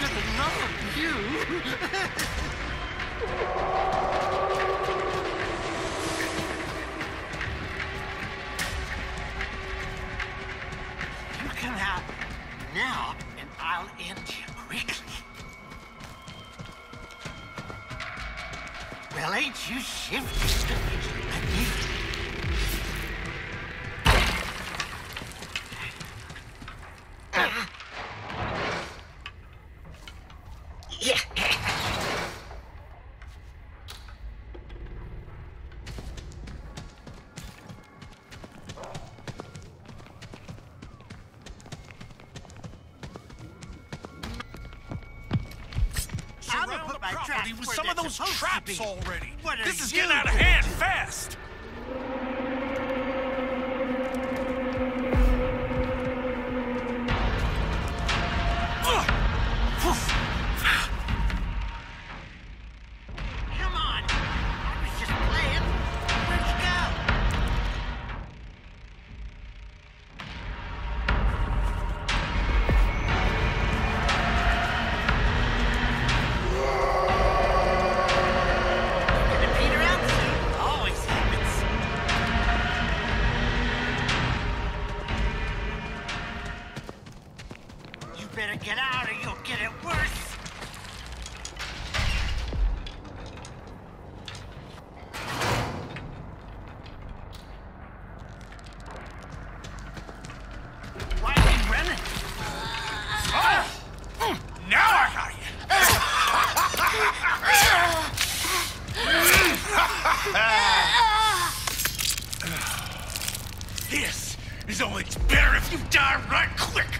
get another view. You come out now, and I'll end you quickly. Well, ain't you shifty? I need it. Surround the property with some of those traps already. This is you getting out of hand fast. Come on. I was just playing. Where'd you go? Gonna peter out soon. Always happens. You better get out or you'll get it worse. Why are you running? Now I got you. This is only better if you die right quick.